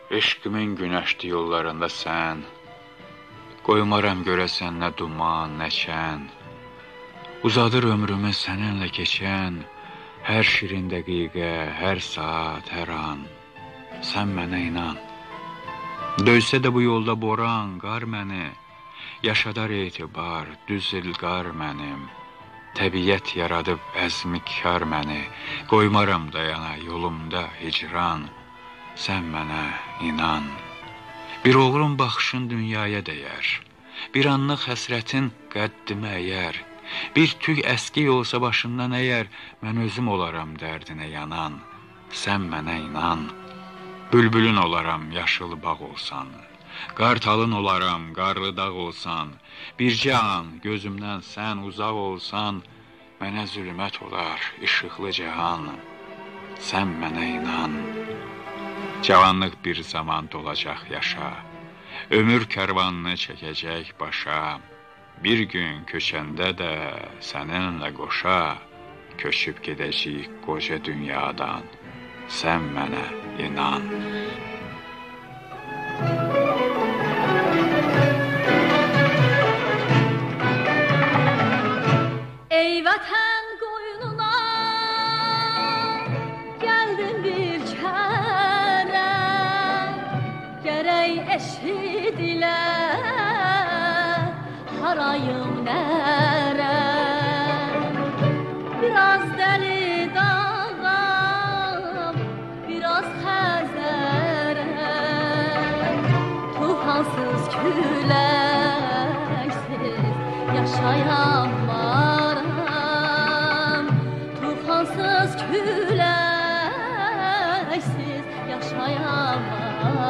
Eşqimin günəşli yollarında sən, qoymaram görəsən nə duman, nə şən. Uzadır ömrümü səninlə keçən, hər şirin dəqiqə, hər saat, hər an. Sən mənə inan. Döysə də bu yolda boran, qar məni, yaşadar etibar, düz ilqar mənim. Təbiət yaradıb əzmikar məni, qoymaram dayana yolumda hicran. Sən mənə inan. Bir oğlun baxışın dünyaya dəyər, bir anlıq həsrətin qəddimə əyər. Bir tük əskik olsa başından əyər, mən özüm olaram dərdinə yanan. Sən mənə inan. Bülbülün olaram, yaşıl bağ olsan, qartalın olaram, qarlı dağ olsan. Bircə an gözümdən sən uzaq olsan, mənə zülmət olar, işıqlı cahan. Sən mənə inan. Cavanlıq bir zaman dolacaq yaşa, ömür kərvanını çəkəcək başa. Bir gün köçəndə də səninlə qoşa, köçüb gedəcəyik qoca dünyadan. Sən mənə inan. Ey vətən qoynuna gəldim bir kərə, gərək eşidilə harayım nərə. Biraz dəli dağam, biraz xəzərəm, tufansız küləksiz yaşayamaram. Tufansız küləksiz yaşayamaram.